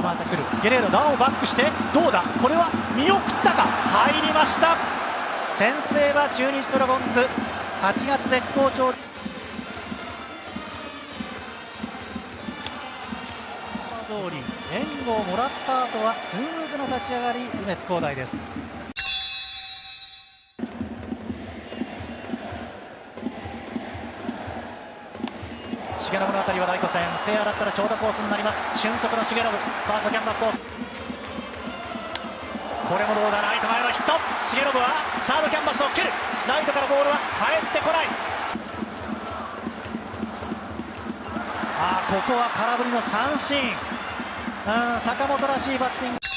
の当たりするゲレーロ、なおバックしてどうだ、これは見送ったか、入りました。先制は中日ドラゴンズ。8月絶好調。通り援護をもらった後はスムーズな立ち上がり、梅津晃大です。重信の当たりはライト線、フェアだったら長打コースになります。俊足の重信、ファーストキャンバスを、これもどうだ、ライト前のヒット。重信はサードキャンバスを蹴る、ライトからボールは返ってこない。ここは空振りの三振。坂本らしいバッティング。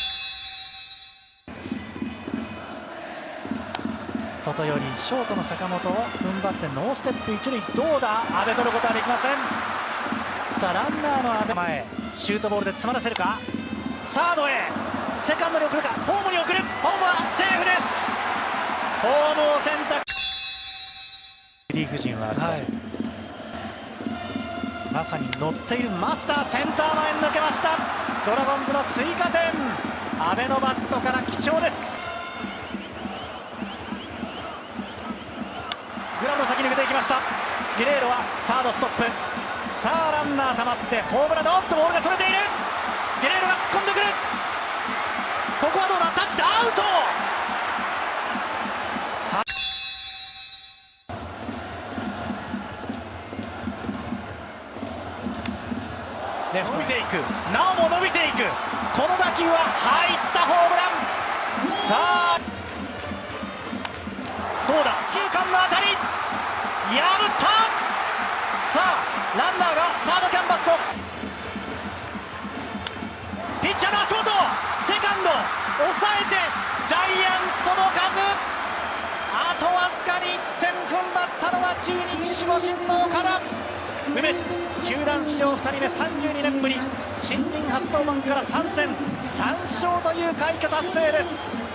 外寄りショートの坂本を踏ん張ってノーステップ一塁、どうだ、阿部取ることはできません。さあランナーの阿部、前シュートボールで詰まらせるか、サードへ、セカンドに送るか、ホームに送る、ホームはセーフです。ホームを選択。リーグ陣はあると、まさに乗っているマスター、センター前に抜けました。ドラゴンズの追加点、阿部のバットから貴重です。グラブの先に抜けていきました。ゲレーロはサードストップ。さあランナー溜まってホームランだ。おっとボールがそれている。ゲレーロが突っ込んでくる。ここはどうだ、タッチだ、アウト。レフト伸びていく、なおも伸びていく。この打球は入ったホームラン。さあどうだ、中間の当たり、破った。さあランナーがサードキャンバスを、ピッチャーの足元、セカンド抑えて、ジャイアンツ届かず。あとわずかに1点踏ん張ったのは中日守護神の岡田。梅津、球団史上2人目、32年ぶり新人初登板から3戦3勝という快挙達成です。